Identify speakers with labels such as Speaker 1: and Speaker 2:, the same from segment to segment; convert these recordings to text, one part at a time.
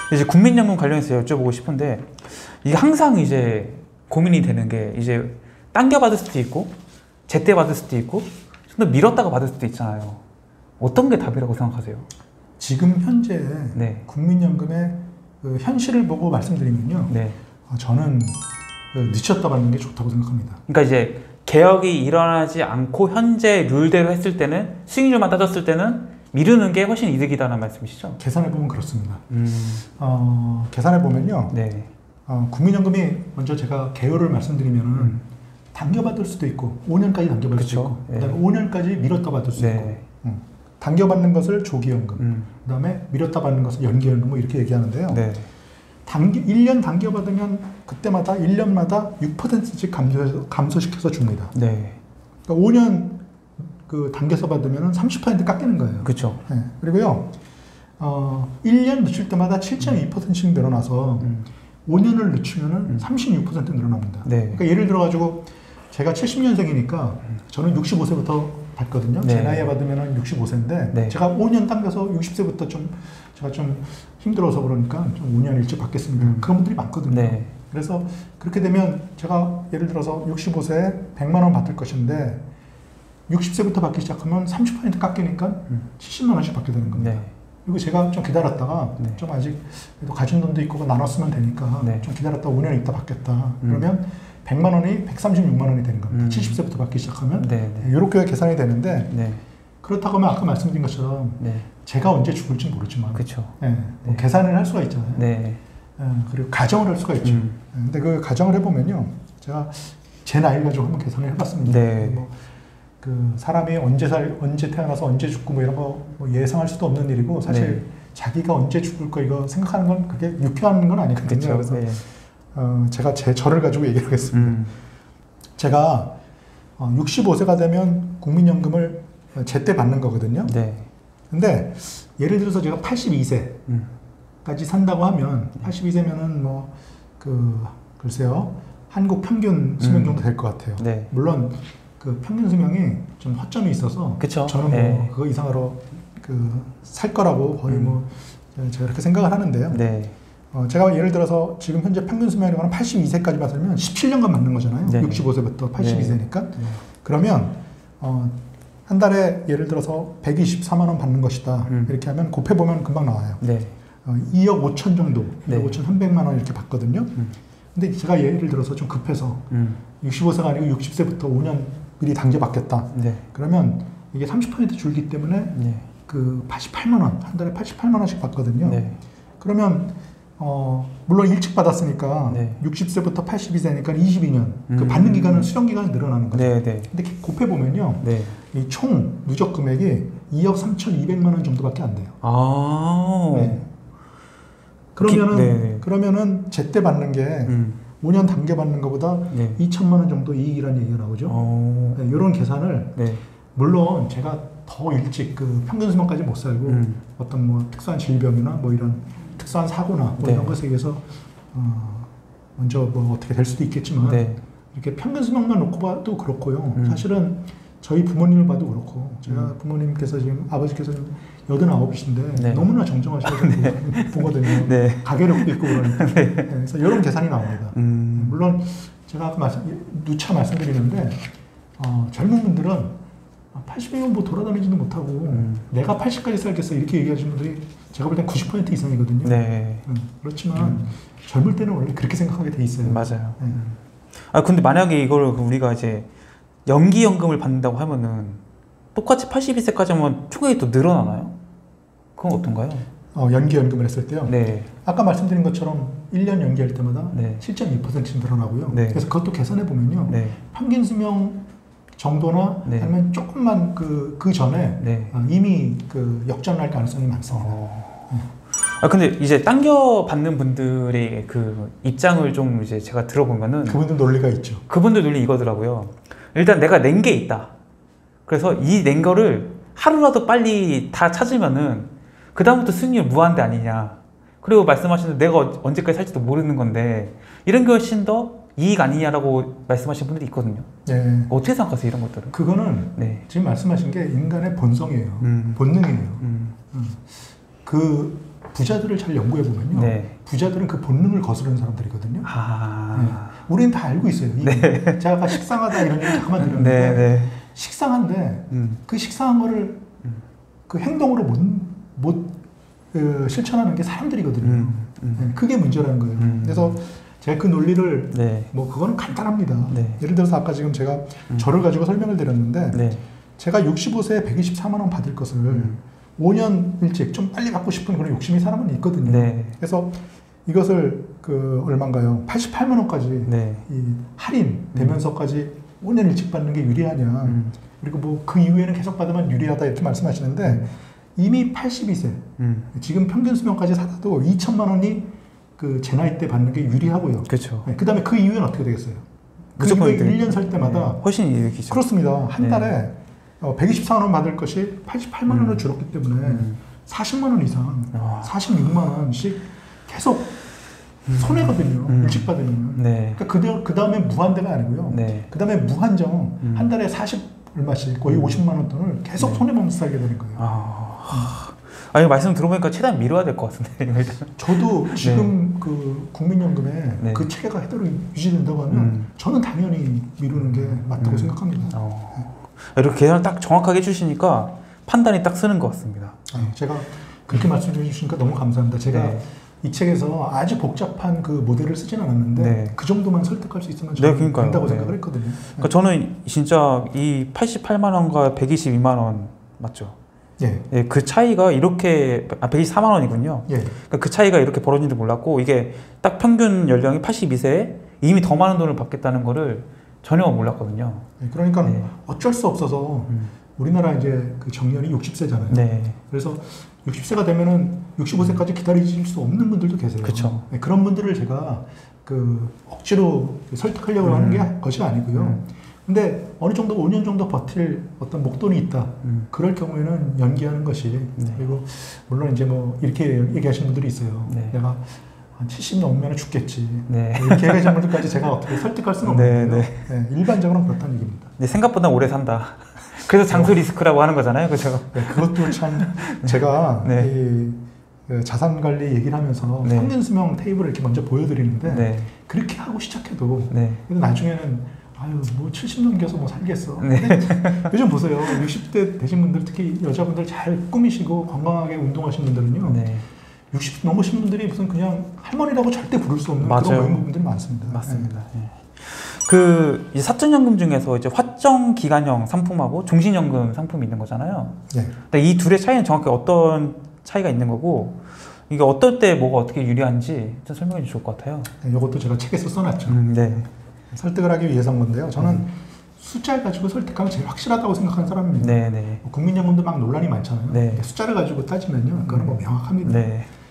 Speaker 1: 이제 국민연금 관련해서 여쭤보고 싶은데 이게 항상 이제 고민이 되는 게 이제 당겨받을 수도 있고 제때 받을 수도 있고 좀 더 미뤘다가 받을 수도 있잖아요. 어떤 게 답이라고 생각하세요?
Speaker 2: 지금 현재
Speaker 1: 네.
Speaker 2: 국민연금의 그 현실을 보고 말씀드리면요.
Speaker 1: 네.
Speaker 2: 저는 늦췄다 받는 게 좋다고 생각합니다.
Speaker 1: 그러니까 이제 개혁이 일어나지 않고 현재 룰대로 했을 때는 수익률만 따졌을 때는 미루는 게 훨씬 이득이다는 말씀이시죠?
Speaker 2: 계산해 보면 그렇습니다. 계산해 보면요.
Speaker 1: 네.
Speaker 2: 국민연금이 먼저 제가 개요를 말씀드리면은 당겨받을 수도 있고 5년까지 당겨받을
Speaker 1: 그쵸?
Speaker 2: 수도 있고
Speaker 1: 네.
Speaker 2: 그다음에 5년까지 미뤘다 받을 수
Speaker 1: 네.
Speaker 2: 있고 당겨받는 것을 조기연금 그다음에 미뤘다 받는 것을 연기연금 뭐 이렇게 얘기하는데요.
Speaker 1: 네.
Speaker 2: 1년 당겨받으면 그때마다 1년마다 6%씩 감소시켜서 줍니다.
Speaker 1: 네.
Speaker 2: 그러니까 5년 그 당겨서 받으면 30% 깎이는 거예요.
Speaker 1: 그렇죠.
Speaker 2: 네. 그리고요, 1년 늦출 때마다 7.2%씩 늘어나서 5년을 늦추면 36% 늘어납니다.
Speaker 1: 네.
Speaker 2: 그러니까 예를 들어가지고 제가 70년생이니까 저는 65세부터 받거든요.
Speaker 1: 네.
Speaker 2: 제 나이에 받으면 65세인데
Speaker 1: 네.
Speaker 2: 제가 5년 당겨서 60세부터 제가 좀 힘들어서 그러니까 좀 5년 일찍 받겠습니다. 그런 분들이 많거든요.
Speaker 1: 네.
Speaker 2: 그래서 그렇게 되면 제가 예를 들어서 65세에 100만 원 받을 것인데 60세부터 받기 시작하면 30% 깎이니까 70만 원씩 받게 되는 겁니다.
Speaker 1: 네.
Speaker 2: 그리고 제가 좀 기다렸다가
Speaker 1: 네.
Speaker 2: 좀 아직 가진 돈도 있고 나눴으면 되니까
Speaker 1: 네.
Speaker 2: 좀 기다렸다가 5년 있다 받겠다. 그러면 100만 원이 136만 원이 되는 겁니다. 70세부터 받기 시작하면
Speaker 1: 네. 네.
Speaker 2: 이렇게 계산이 되는데
Speaker 1: 네.
Speaker 2: 그렇다고 하면 아까 말씀드린 것처럼
Speaker 1: 네.
Speaker 2: 제가 언제 죽을지 모르지만
Speaker 1: 그렇죠.
Speaker 2: 뭐 계산을 할 수가 있잖아요.
Speaker 1: 네.
Speaker 2: 그리고 가정을 할 수가 있죠. 근데 그 가정을 해보면요. 제가 제 나이 가지고 한번 계산을 해봤습니다.
Speaker 1: 네.
Speaker 2: 뭐 그 사람이 언제 태어나서 언제 죽고 뭐 이런 거 뭐 예상할 수도 없는 일이고 사실
Speaker 1: 네.
Speaker 2: 자기가 언제 죽을 거 이거 생각하는 건 그게 유쾌한 건 아니거든요.
Speaker 1: 그쵸.
Speaker 2: 그래서
Speaker 1: 네.
Speaker 2: 제가 저를 가지고 얘기를 하겠습니다. 제가 65세가 되면 국민연금을 제때 받는 거거든요.
Speaker 1: 네.
Speaker 2: 근데 예를 들어서 제가 82세까지 산다고 하면 82세면은 뭐 글쎄요 한국 평균 수명 정도 될 것 같아요.
Speaker 1: 네.
Speaker 2: 물론 그 평균 수명이 좀 허점이 있어서
Speaker 1: 그쵸.
Speaker 2: 저는
Speaker 1: 네.
Speaker 2: 뭐 그거 이상으로 살 거라고 거의 뭐 제가 그렇게 생각을 하는데요.
Speaker 1: 네.
Speaker 2: 제가 예를 들어서 지금 현재 평균 수명이라고 하면 82세까지 받으면 17년간 맞는 거잖아요.
Speaker 1: 네.
Speaker 2: 65세부터 82세니까.
Speaker 1: 네.
Speaker 2: 그러면 한 달에 예를 들어서 124만 원 받는 것이다. 이렇게 하면 곱해보면 금방 나와요.
Speaker 1: 네.
Speaker 2: 2억 5천 정도,
Speaker 1: 네.
Speaker 2: 2억 5천 3백만 원 이렇게 받거든요. 근데 제가 예를 들어서 좀 급해서 65세가 아니고 60세부터 5년 미리 당겨받겠다.
Speaker 1: 네.
Speaker 2: 그러면 이게 30% 줄기 때문에
Speaker 1: 네.
Speaker 2: 그 88만 원, 한 달에 88만 원씩 받거든요.
Speaker 1: 네.
Speaker 2: 그러면 물론 일찍 받았으니까
Speaker 1: 네.
Speaker 2: 60세부터 82세니까 22년 그 받는 기간은 수령 기간이 늘어나는 거죠.
Speaker 1: 네. 네.
Speaker 2: 근데 곱해 보면요,
Speaker 1: 네.
Speaker 2: 이 총 누적 금액이 2억 3,200만 원 정도밖에 안 돼요.
Speaker 1: 아.
Speaker 2: 네. 그러면은
Speaker 1: 네.
Speaker 2: 그러면은 제때 받는 게 5년 당겨 받는 것보다
Speaker 1: 네.
Speaker 2: 2천만 원 정도 이익이라는 얘기가 나오죠. 네, 이런 계산을
Speaker 1: 네.
Speaker 2: 물론 제가 더 일찍 그 평균 수명까지 못 살고 어떤 뭐 특수한 질병이나 뭐 이런 특수한 사고나 뭐
Speaker 1: 네.
Speaker 2: 이런 것에 의해서 먼저 뭐 어떻게 될 수도 있겠지만
Speaker 1: 네.
Speaker 2: 이렇게 평균 수명만 놓고 봐도 그렇고요. 사실은 저희 부모님을 봐도 그렇고 제가 부모님께서 지금 아버지께서 지금 89이신데
Speaker 1: 네.
Speaker 2: 너무나 정정하셔서 보거든요.
Speaker 1: 네.
Speaker 2: 가계력도 있고 그러니까.
Speaker 1: 네.
Speaker 2: 그래서 이런 계산이 나옵니다. 물론 제가 아까 누차 말씀드리는데 젊은 분들은 80이면 뭐 돌아다니지도 못하고 내가 80까지 살겠어 이렇게 얘기하시는 분들이 제가 볼 땐 90% 이상이거든요.
Speaker 1: 네.
Speaker 2: 그렇지만 젊을 때는 원래 그렇게 생각하게 돼 있어요.
Speaker 1: 맞아요. 근데 만약에 이걸 우리가 이제 연기연금을 받는다고 하면은 똑같이 82세까지 하면 총액이 또 늘어나나요? 그건 어떤가요?
Speaker 2: 연기연금을 했을 때요.
Speaker 1: 네.
Speaker 2: 아까 말씀드린 것처럼 1년 연기할 때마다
Speaker 1: 네.
Speaker 2: 7.2%씩 늘어나고요.
Speaker 1: 네.
Speaker 2: 그래서 그것도 계산해 보면요.
Speaker 1: 네.
Speaker 2: 평균 수명 정도나
Speaker 1: 네.
Speaker 2: 아니면 조금만 그 전에
Speaker 1: 네.
Speaker 2: 이미 그 역전할 가능성이 많습니다.
Speaker 1: 근데 이제 당겨 받는 분들의 그 입장을 좀 이제 제가 들어보면은
Speaker 2: 그분들 논리가 있죠.
Speaker 1: 그분들 논리 이거더라고요. 일단 내가 낸 게 있다. 그래서 이 낸 거를 하루라도 빨리 다 찾으면은 그다음부터 수익률 무한대 아니냐. 그리고 말씀하신 내가 언제까지 살지도 모르는 건데 이런 게 훨씬 더 이익 아니냐라고 말씀하신 분들이 있거든요.
Speaker 2: 네.
Speaker 1: 어떻게 생각하세요, 이런 것들은?
Speaker 2: 그거는
Speaker 1: 네.
Speaker 2: 지금 말씀하신 게 인간의 본성이에요. 본능이에요. 부자들을 잘 연구해 보면요.
Speaker 1: 네.
Speaker 2: 부자들은 그 본능을 거스르는 사람들이거든요. 네. 우리는 다 알고 있어요. 제가 아까 식상하다 이런 얘기 잠깐만 드렸는데 식상한데 그 식상한 거를 그 행동으로 못 실천하는 게 사람들이거든요. 네. 그게 문제라는 거예요. 그래서 제가 그 논리를 뭐 그거는 간단합니다. 예를 들어서 아까 지금 제가 저를 가지고 설명을 드렸는데 제가 65세에 124만 원 받을 것을 5년 일찍 좀 빨리 받고 싶은 그런 욕심이 사람은 있거든요. 그래서 이것을 그 얼마인가요? 88만 원까지 이 할인 되면서까지 5년 일찍 받는 게 유리하냐? 그리고 뭐 그 이후에는 계속 받으면 유리하다 이렇게 말씀하시는데 이미 82세 지금 평균 수명까지 살아도 2천만 원이 그 제 나이 때 받는 게 유리하고요.
Speaker 1: 그렇죠.
Speaker 2: 그 다음에 그 이후에는 어떻게 되겠어요? 그
Speaker 1: 무조건
Speaker 2: 이후에 1년 살 때마다
Speaker 1: 훨씬 이득이죠.
Speaker 2: 그렇습니다. 한 달에 124만 원 받을 것이 88만 원으로 줄었기 때문에 40만 원 이상, 46만 원씩 계속 손해거든요. 일찍 받으면. 그러니까 그 다음에 무한대가 아니고요. 그 다음에 무한정 한 달에 40 얼마씩 거의 50만 원 돈을 계속 손해보면서 살게 되는 거예요.
Speaker 1: 아니 말씀 들어보니까 최대한 미뤄야 될 것 같은데.
Speaker 2: 저도 지금 그 국민연금에 그 체계가 그대로 유지된다고 하면 저는 당연히 미루는 게 맞다고 생각합니다.
Speaker 1: 이렇게 계산을 딱 정확하게 해주시니까 판단이 딱 쓰는 것 같습니다.
Speaker 2: 제가 그렇게 말씀해 주시니까 너무 감사합니다. 제가 이 책에서 아주 복잡한 그 모델을 쓰진 않았는데 그 정도만 설득할 수 있으면 저는 된다고 생각을 했거든요.
Speaker 1: 그러니까 저는 진짜 이 88만 원과 122만 원 맞죠? 그 차이가 이렇게 124만 원이군요. 그러니까 그 차이가 이렇게 벌어진 줄 몰랐고 이게 딱 평균 연령이 82세에 이미 더 많은 돈을 받겠다는 거를 전혀 몰랐거든요.
Speaker 2: 그러니까 어쩔 수 없어서 우리나라 이제 그 정년이 60세잖아요. 그래서 60세가 되면은 65세까지 기다리실 수 없는 분들도 계세요.
Speaker 1: 그쵸.
Speaker 2: 그런 분들을 제가 그 억지로 설득하려고 하는 게 것이 아니고요. 근데 어느 정도 5년 정도 버틸 어떤 목돈이 있다. 그럴 경우에는 연기하는 것이 그리고 물론 이제 뭐 이렇게 얘기하시는 분들이 있어요. 내가 한 70 넘으면 죽겠지. 이렇게 얘기하시는 분들까지 제가 어떻게 설득할 수는 없는데요. 일반적으로 그렇다는 얘기입니다.
Speaker 1: 생각보다 오래 산다. 그래서 장수 리스크라고 하는 거잖아요, 그렇죠?
Speaker 2: 그것도 참 제가 이 자산 관리 얘기를 하면서 평균 수명 테이블을 이렇게 먼저 보여드리는데 그렇게 하고 시작해도 나중에는 아유 뭐 70 넘겨서 뭐 살겠어. 요즘 보세요. 60대 되신 분들 특히 여자분들 잘 꾸미시고 건강하게 운동하신 분들은요. 60 넘으신 분들이 무슨 그냥 할머니라고 절대 부를 수 없는 그런 외모분들이 많습니다.
Speaker 1: 맞습니다. 그 사적연금 중에서 이제 확정 기간형 상품하고 종신연금 상품이 있는 거잖아요. 근데 이 둘의 차이는 정확히 어떤 차이가 있는 거고 이게 어떨 때 뭐가 어떻게 유리한지 좀 설명해 주실 것 같아요.
Speaker 2: 이것도 제가 책에서 써놨죠. 설득을 하기 위해서인 건데요. 저는 숫자를 가지고 설득하면 제일 확실하다고 생각하는 사람입니다. 국민연금도 막 논란이 많잖아요. 숫자를 가지고 따지면요, 그거는 뭐 명확합니다.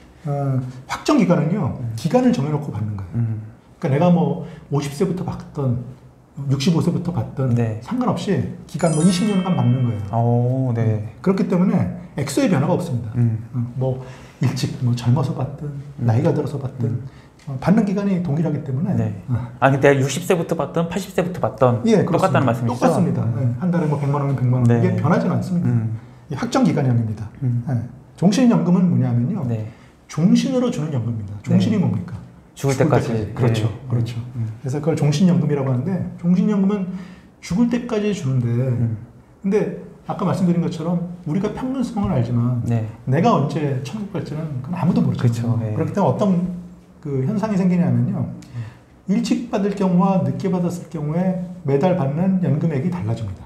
Speaker 2: 확정 기간은요, 기간을 정해놓고 받는 거예요. 그러니까 내가 뭐 50세부터 받던 65세부터 받던 상관없이 기간 뭐 20년간 받는 거예요. 그렇기 때문에 액수의 변화가 없습니다. 뭐 일찍 뭐 젊어서 받든 나이가 들어서 받든 받는 기간이 동일하기 때문에
Speaker 1: 근데 내가 60세부터 받던 80세부터 받던 똑같다는 말씀이시죠?
Speaker 2: 똑같습니다. 한 달에 뭐 100만 원은 100만 원 이게 변하지는 않습니다. 확정 기간형입니다. 종신연금은 뭐냐면요, 종신으로 주는 연금입니다. 종신이 뭡니까?
Speaker 1: 죽을 때까지.
Speaker 2: 그렇죠. 그래서 그걸 종신연금이라고 하는데 종신연금은 죽을 때까지 주는데 근데 아까 말씀드린 것처럼 우리가 평균 수명을 알지만 내가 언제 천국 갈지는 그건 아무도 모르잖아요. 그렇기 때문에 어떤 그 현상이 생기냐면요, 일찍 받을 경우와 늦게 받았을 경우에 매달 받는 연금액이 달라집니다.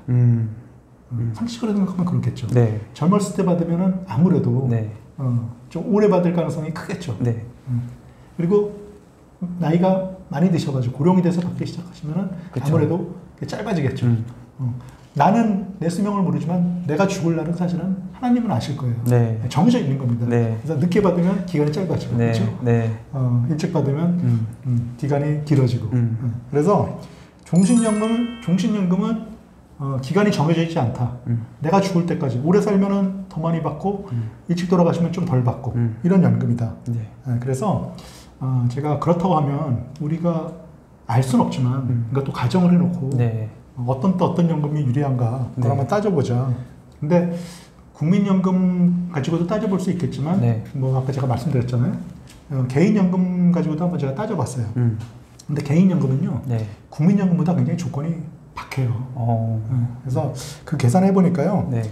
Speaker 2: 상식으로 생각하면 그렇겠죠. 젊었을 때 받으면은 아무래도 좀 오래 받을 가능성이 크겠죠. 그리고 나이가 많이 드셔가지고 고령이 돼서 받기 시작하시면은 아무래도 짧아지겠죠. 나는 내 수명을 모르지만 내가 죽을 날은 사실은 하나님은 아실 거예요. 정해져 있는 겁니다. 그래서 늦게 받으면 기간이 짧아지고 그렇죠? 일찍 받으면 기간이 길어지고 그래서 종신연금은 기간이 정해져 있지 않다. 내가 죽을 때까지 오래 살면은 더 많이 받고 일찍 돌아가시면 좀 덜 받고 이런 연금이다. 그래서 제가 그렇다고 하면 우리가 알 수는 없지만 그러니까 또 가정을 해놓고 어떤 연금이 유리한가 그걸 한번 따져보자. 근데 국민연금 가지고도 따져볼 수 있겠지만
Speaker 1: 네.
Speaker 2: 뭐 아까 제가 말씀드렸잖아요. 개인연금 가지고도 한번 제가 따져봤어요. 근데 개인연금은요.
Speaker 1: 네.
Speaker 2: 국민연금보다 굉장히 조건이 박해요. 그래서 그 계산해 보니까요.
Speaker 1: 네.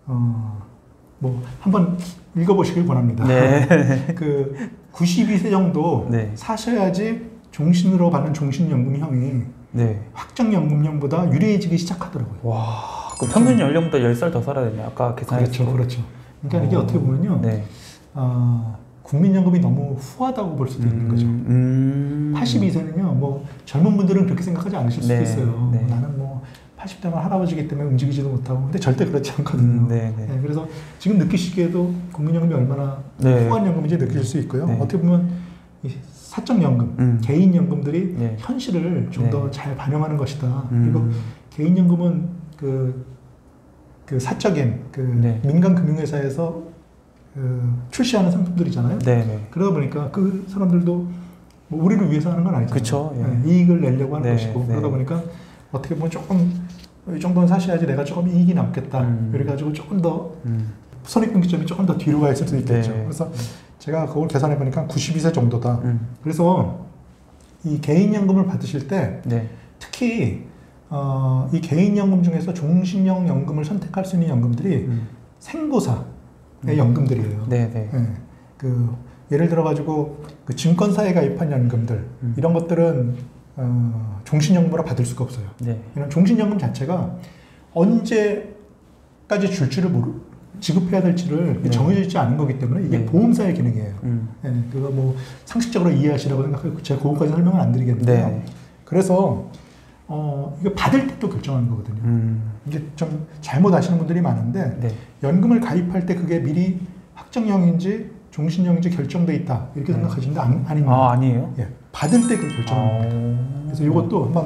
Speaker 2: 뭐 한번 읽어보시길 권합니다.
Speaker 1: 네.
Speaker 2: 그 92세 정도
Speaker 1: 네.
Speaker 2: 사셔야지 종신으로 받는 종신연금형이
Speaker 1: 네.
Speaker 2: 확정연금형보다 유리해지기 시작하더라고요.
Speaker 1: 와, 그럼 평균 연령보다 10살 더 살아야 되네. 아까 계산했을 때.
Speaker 2: 그렇죠. 그러니까 이게 어떻게 보면요.
Speaker 1: 네.
Speaker 2: 국민연금이 너무 후하다고 볼 수도 있는 거죠. 82세는요, 뭐 젊은 분들은 그렇게 생각하지 않으실 수도
Speaker 1: 네,
Speaker 2: 있어요.
Speaker 1: 네.
Speaker 2: 나는 뭐 80대만 할아버지기 때문에 움직이지도 못하고, 근데 절대 그렇지 않거든요.
Speaker 1: 네, 네.
Speaker 2: 네, 그래서 지금 느끼시기에도 국민연금이 얼마나
Speaker 1: 네.
Speaker 2: 후한 연금인지 느끼실 수 있고요.
Speaker 1: 네.
Speaker 2: 어떻게 보면 이 사적연금, 개인연금들이
Speaker 1: 네.
Speaker 2: 현실을 좀 더
Speaker 1: 네.
Speaker 2: 잘 반영하는 것이다. 그리고 개인연금은 그 사적인
Speaker 1: 네.
Speaker 2: 민간 금융회사에서 출시하는 상품들이잖아요.
Speaker 1: 네, 네.
Speaker 2: 그러다 보니까 그 사람들도 뭐 우리를 위해서 하는 건 아니잖아요.
Speaker 1: 그쵸, 예.
Speaker 2: 네, 이익을 내려고 하는
Speaker 1: 네,
Speaker 2: 것이고
Speaker 1: 네.
Speaker 2: 그러다 보니까 어떻게 보면 조금 이 정도는 사셔야지 내가 조금 이익이 남겠다. 그래가지고 조금 더 손익분기점이 조금 더 뒤로 가 있을 수도 있겠죠.
Speaker 1: 네.
Speaker 2: 그래서 제가 그걸 계산해 보니까 92세 정도다. 그래서 이 개인연금을 받으실 때
Speaker 1: 네.
Speaker 2: 특히 이 개인연금 중에서 종신형 연금을 선택할 수 있는 연금들이 생보사의 연금들이에요.
Speaker 1: 네, 네.
Speaker 2: 네. 그 예를 들어 가지고 그 증권사에 가입한 연금들 이런 것들은 종신연금으로 받을 수가 없어요.
Speaker 1: 네.
Speaker 2: 이런 종신연금 자체가 언제까지 줄지를 지급해야 될지를
Speaker 1: 네.
Speaker 2: 정해져 있지 않은 거기 때문에 이게
Speaker 1: 네.
Speaker 2: 보험사의 기능이에요. 네, 그거 뭐 상식적으로 이해하시라고 생각하고 제가 그것까지 설명을 안 드리겠는데요.
Speaker 1: 네.
Speaker 2: 그래서 이거 받을 때도 결정하는 거거든요. 이게 좀 잘못 아시는 분들이 많은데
Speaker 1: 네.
Speaker 2: 연금을 가입할 때 그게 미리 확정형인지 종신형인지 결정돼 있다 이렇게 생각하시는데 아닙니다.
Speaker 1: 아, 아니에요?
Speaker 2: 예, 받을 때 그걸 결정합니다. 그래서 이것도 한번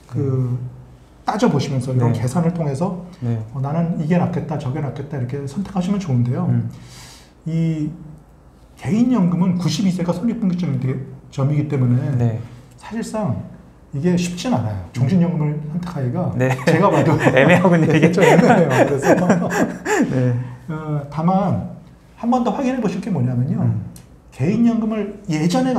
Speaker 2: 따져 보시면서 이런
Speaker 1: 네.
Speaker 2: 계산을 통해서
Speaker 1: 네.
Speaker 2: 나는 이게 낫겠다 저게 낫겠다 이렇게 선택하시면 좋은데요. 이 개인연금은 92세가 손익분기점이기 때문에
Speaker 1: 네.
Speaker 2: 사실상 이게 쉽진 않아요. 종신연금을 선택하기가
Speaker 1: 네.
Speaker 2: 제가 봐도
Speaker 1: 애매하군요, 이게.
Speaker 2: 좀 애매해요. 그래서
Speaker 1: 네.
Speaker 2: 다만 한 번 더 확인해 보실 게 뭐냐면요. 개인연금을 예전에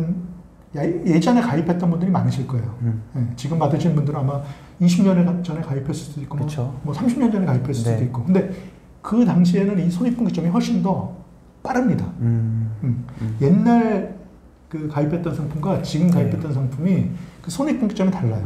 Speaker 2: 가입했던 분들이 많으실 거예요. 네, 지금 받으시는 분들은 아마 20년 전에 가입했을 수도 있고 뭐 30년 전에 가입했을 수도
Speaker 1: 네.
Speaker 2: 있고 근데 그 당시에는 이 손익분기점이 훨씬 더 빠릅니다. 옛날 그 가입했던 상품과 지금 가입했던 상품이 그 손익분기점이 달라요.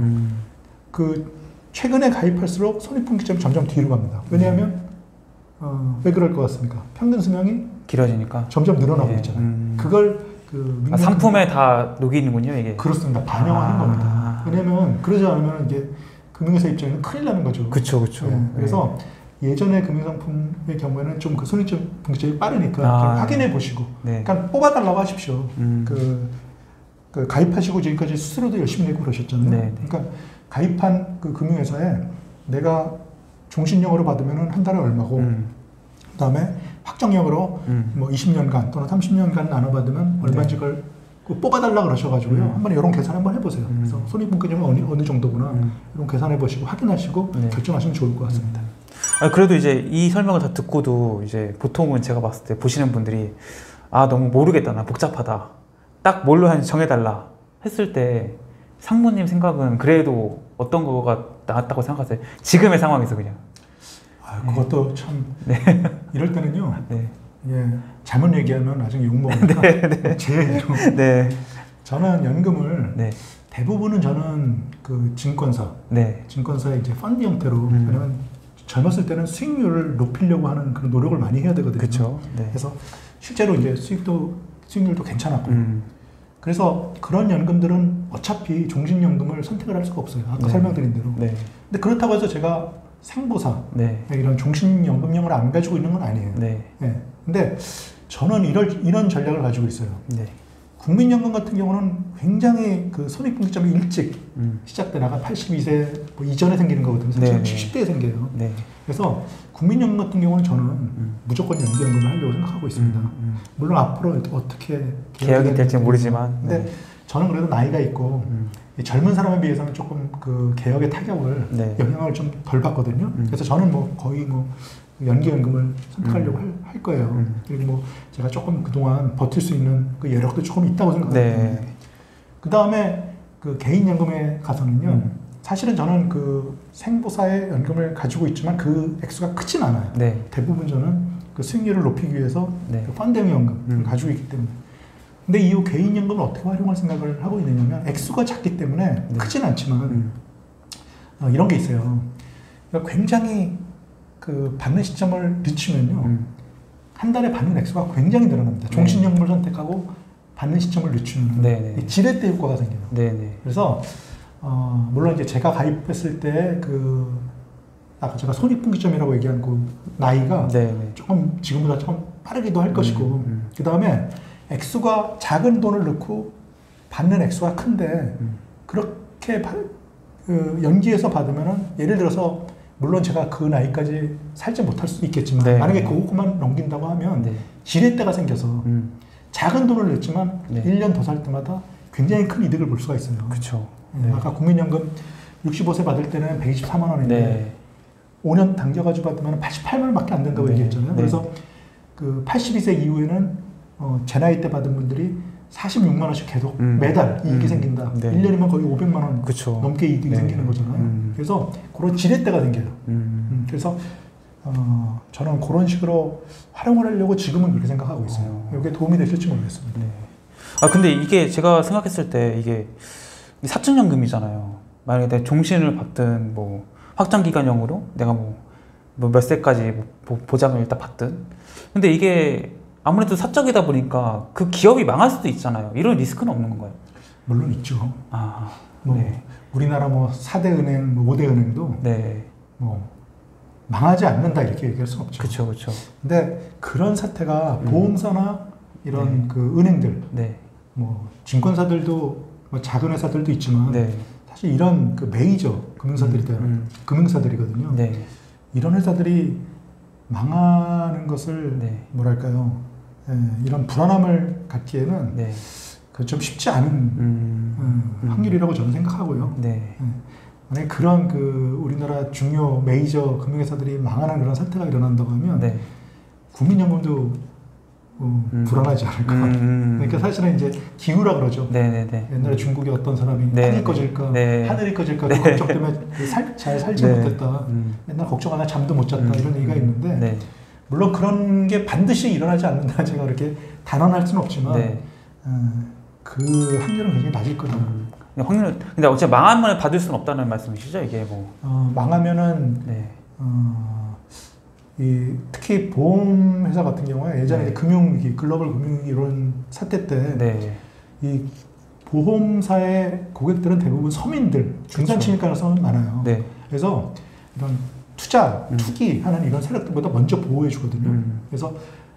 Speaker 2: 그 최근에 가입할수록 손익분기점이 점점 뒤로 갑니다. 왜냐하면 왜 그럴 것 같습니까? 평균 수명이
Speaker 1: 길어지니까.
Speaker 2: 점점 늘어나고
Speaker 1: 네.
Speaker 2: 있잖아요. 그걸
Speaker 1: 상품에 다 녹이는군요, 이게.
Speaker 2: 그렇습니다. 반영하는 겁니다. 왜냐하면 그러지 않으면 이게 금융회사 입장에는 큰일 나는 거죠.
Speaker 1: 그쵸, 그쵸.
Speaker 2: 네. 그래서 예전에 금융상품의 경우에는 좀 그 손익분기점이 빠르니까 좀 확인해 보시고,
Speaker 1: 네.
Speaker 2: 그러니까 뽑아달라고 하십시오. 그 가입하시고 지금까지 스스로도 열심히 내고 그러셨잖아요.
Speaker 1: 네.
Speaker 2: 그러니까 가입한 그 금융회사에 내가 종신형으로 받으면 한 달에 얼마고, 그다음에 확정형으로 뭐 20년간 또는 30년간 나눠 받으면 얼마인지 그걸 뽑아달라 그러셔가지고요. 한번 이런 계산 한번 해보세요. 그래서 손익분기점이 어느 정도구나 이런 계산해 보시고 확인하시고
Speaker 1: 네.
Speaker 2: 결정하시면 좋을 것 같습니다.
Speaker 1: 그래도 이제 이 설명을 다 듣고도 이제 보통은 제가 봤을 때 보시는 분들이 너무 모르겠다, 나 복잡하다, 딱 뭘로 하는지 정해달라 했을 때 상무님 생각은 그래도 어떤 거가 나았다고 생각하세요? 지금의 상황에서 그냥.
Speaker 2: 그것도 참 이럴 때는요.
Speaker 1: 네.
Speaker 2: 예, 잘못 얘기하면 나중에 욕먹으니까 제 얘기로 저는 연금을 대부분은 저는 그 증권사의 이제 펀드 형태로 왜냐면 젊었을 때는 수익률을 높이려고 하는 그런 노력을 많이 해야 되거든요.
Speaker 1: 그쵸. 네.
Speaker 2: 그래서 실제로 이제 수익률도 괜찮았고 그래서 그런 연금들은 어차피 종신연금을 선택을 할 수가 없어요. 아까 설명드린 대로. 근데 그렇다고 해서 제가 생보사 이런 종신연금형을 안 가지고 있는 건 아니에요. 근데 저는 이런 전략을 가지고 있어요. 국민연금 같은 경우는 굉장히 그 손익분기점이 일찍 시작되다가 82세 뭐 이전에 생기는 거거든요. 사실 70대에 생겨요. 그래서 국민연금 같은 경우는 저는 무조건 연기연금을 하려고 생각하고 있습니다. 물론 앞으로 어떻게
Speaker 1: 개혁이 될지 모르지만
Speaker 2: 근데 저는 그래도 나이가 있고 젊은 사람에 비해서는 조금 그 개혁의 타격을 영향을 좀 덜 받거든요. 그래서 저는 뭐 거의 뭐 연기연금을 선택하려고 할 거예요. 그리고 뭐 제가 조금 그동안 버틸 수 있는 그 여력도 조금 있다고 생각합니다.
Speaker 1: 네.
Speaker 2: 그 다음에 그 개인연금에 가서는요. 사실은 저는 그 생보사의 연금을 가지고 있지만 그 액수가 크진 않아요.
Speaker 1: 네.
Speaker 2: 대부분 저는 그 수익률을 높이기 위해서
Speaker 1: 네.
Speaker 2: 그 펀드형 연금을 가지고 있기 때문에. 근데 이 개인연금을 어떻게 활용할 생각을 하고 있느냐면 액수가 작기 때문에
Speaker 1: 네.
Speaker 2: 크진 않지만 이런 게 있어요. 그러니까 굉장히 그 받는 시점을 늦추면요. 한 달에 받는 액수가 굉장히 늘어납니다. 종신연금을 선택하고 받는 시점을 늦추면
Speaker 1: 네.
Speaker 2: 지렛대 효과가 생겨요.
Speaker 1: 네.
Speaker 2: 그래서 물론 이제 제가 가입했을 때 그 아까 제가 손익분기점이라고 얘기한 그 나이가 조금 지금보다 조금 빠르기도 할 것이고 그 다음에 액수가 작은 돈을 넣고 받는 액수가 큰데 그렇게 연기해서 받으면은 예를 들어서 물론 제가 그 나이까지 살지 못할 수도 있겠지만 만약에 그것만 넘긴다고 하면 지렛대가 생겨서 작은 돈을 냈지만 1년 더 살 때마다 굉장히 큰 이득을 볼 수가 있어요.
Speaker 1: 그렇죠.
Speaker 2: 아까 국민연금 65세 받을 때는 124만 원인데 5년 당겨가지고 받으면 88만 원밖에 안 된다고 얘기했잖아요. 그래서 그 82세 이후에는 제 나이 때 받은 분들이 46만 원씩 계속 매달 이익이 생긴다. 1년이면 거의 500만 원 넘게 이익이 생기는 거잖아요. 그래서 그런 지렛대가 생겨요. 그래서 저는 그런 식으로 활용을 하려고 지금은 그렇게 생각하고 있어요. 이게 도움이 되실지 모르겠습니다.
Speaker 1: 근데 이게 제가 생각했을 때 이게 사증연금이잖아요. 만약에 내가 종신을 받든 뭐 확장기간형으로 내가 뭐 몇 세까지 보장을 일단 받든 근데 이게 아무래도 사적이다 보니까 그 기업이 망할 수도 있잖아요. 이런 리스크는 없는 건가요?
Speaker 2: 물론 있죠. 우리나라 뭐 4대 은행, 뭐 5대 은행도 뭐 망하지 않는다 이렇게 얘기할 수는 없죠.
Speaker 1: 그렇죠.
Speaker 2: 근데 그런 사태가 보험사나 이런 그 은행들, 뭐 증권사들도 뭐 작은 회사들도 있지만 사실 이런 그 메이저 금융사들이거든요. 이런 회사들이 망하는 것을 뭐랄까요? 이런 불안함을 갖기에는 그 좀 쉽지 않은 확률이라고 저는 생각하고요. 만약에 그런 그 우리나라 중요 메이저 금융회사들이 망하는 그런 사태가 일어난다고 하면 국민연금도 불안하지 않을까. 그러니까 사실은 이제 기후라 그러죠. 옛날에 중국의 어떤 사람이 땅이 꺼질까, 하늘이 꺼질까 그 걱정 때문에 잘 살지 못했다. 맨날 걱정하나 잠도 못 잤다 이런 얘기가 있는데 물론 그런 게 반드시 일어나지 않는다. 제가 그렇게 단언할 수는 없지만 그 확률은 굉장히 낮을 거다.
Speaker 1: 확률은 근데 어차피 망하면 받을 수는 없다는 말씀이시죠? 이게 뭐
Speaker 2: 망하면은 특히 보험회사 같은 경우에 예전에 금융위기, 글로벌 금융위기 이런 사태 때 이 보험사의 고객들은 대부분 서민들, 중산층일 가능성이 많아요. 그래서 이런 투기하는 이런 세력들보다 먼저 보호해 주거든요. 그래서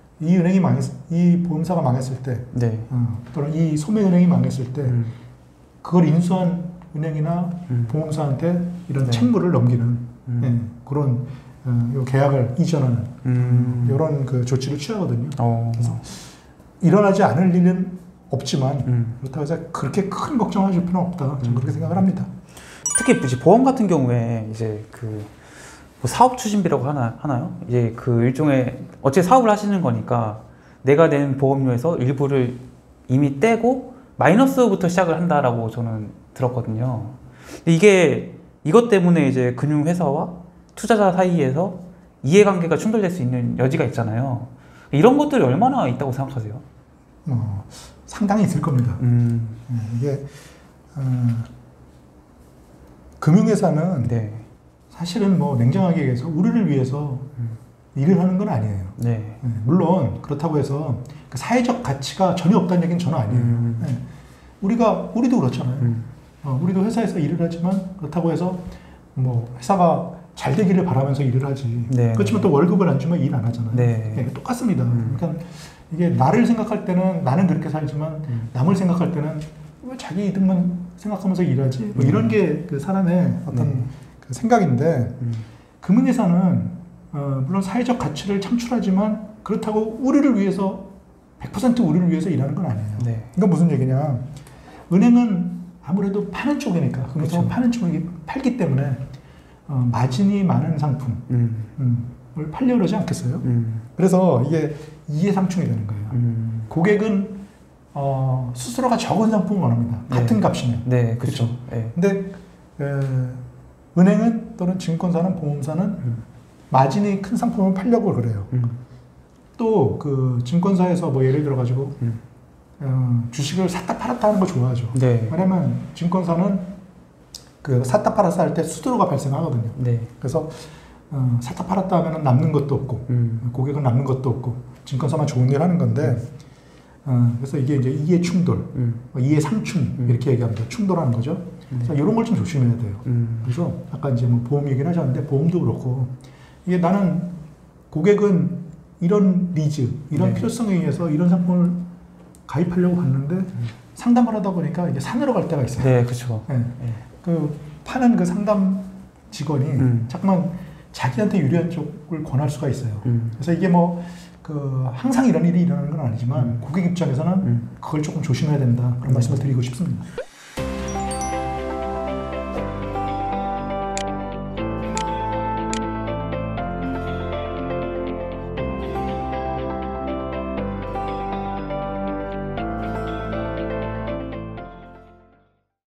Speaker 2: 이 보험사가 망했을 때, 또는 이 소매은행이 망했을 때, 그걸 인수한 은행이나 보험사한테 이런 채무를 넘기는 그런 요 계약을 이전하는 이런 그 조치를 취하거든요. 그래서 일어나지 않을 일은 없지만 그렇다고 해서 그렇게 큰 걱정하실 필요는 없다. 저는 그렇게 생각을 합니다.
Speaker 1: 특히 이제 보험 같은 경우에 이제 그 뭐 사업 추진비라고 하나요? 이제 그 일종의 어째 사업을 하시는 거니까 내가 낸 보험료에서 일부를 이미 떼고 마이너스부터 시작을 한다라고 저는 들었거든요. 이게 이것 때문에 이제 금융회사와 투자자 사이에서 이해관계가 충돌될 수 있는 여지가 있잖아요. 이런 것들이 얼마나 있다고 생각하세요?
Speaker 2: 상당히 있을 겁니다. 이게 금융회사는 사실은 뭐 냉정하게 얘기해서 우리를 위해서 일을 하는 건 아니에요. 물론 그렇다고 해서 그 사회적 가치가 전혀 없다는 얘기는 저는 아니에요. 우리도 그렇잖아요. 우리도 회사에서 일을 하지만 그렇다고 해서 뭐 회사가 잘 되기를 바라면서 일을 하지. 그렇지만 또 월급을 안 주면 일 안 하잖아요. 똑같습니다. 그러니까 이게 나를 생각할 때는 나는 그렇게 살지만 남을 생각할 때는 왜 자기 이득만 생각하면서 일하지? 뭐 이런 게 그 사람의 어떤 그 생각인데 금융회사는 물론 사회적 가치를 창출하지만 그렇다고 우리를 위해서 100% 우리를 위해서 일하는 건 아니에요. 그러니까 무슨 얘기냐? 은행은 아무래도 파는 쪽이니까 금융회사는 파는 쪽이 팔기 때문에 마진이 많은 상품, 팔려고 그러지 않겠어요? 그래서 이게 이해상충이 되는 거예요. 고객은 수수료가 적은 상품을 원합니다. 같은 값이면.
Speaker 1: 네, 그렇죠.
Speaker 2: 근데 은행은 또는 증권사는 보험사는 마진이 큰 상품을 팔려고 그래요. 또 그 증권사에서 뭐 예를 들어 가지고 주식을 샀다 팔았다 하는 거 좋아하죠.
Speaker 1: 네.
Speaker 2: 왜냐면 증권사는 그 샀다 팔았다 할 때 수수료가 발생하거든요.
Speaker 1: 네.
Speaker 2: 그래서 샀다 팔았다 하면 남는 것도 없고 고객은 남는 것도 없고 증권사만 좋은 일 하는 건데 그래서 이게 이제 이해 충돌, 이해 상충 이렇게 얘기합니다. 충돌하는 거죠. 그래서 이런 걸 좀 조심해야 돼요. 그래서 아까 이제 뭐 보험 얘기를 하셨는데 보험도 그렇고 이게 나는 고객은 이런 니즈, 이런
Speaker 1: 네.
Speaker 2: 필요성에 의해서 이런 상품을 가입하려고 갔는데 상담을 하다 보니까 이제 산으로 갈 때가 있어요.
Speaker 1: 네, 그렇죠.
Speaker 2: 네. 그 파는 그 상담 직원이 자꾸만 자기한테 유리한 쪽을 권할 수가 있어요. 그래서 이게 뭐 그 항상 이런 일이 일어나는 건 아니지만 고객 입장에서는 그걸 조금 조심해야 된다 그런 말씀을 드리고 싶습니다.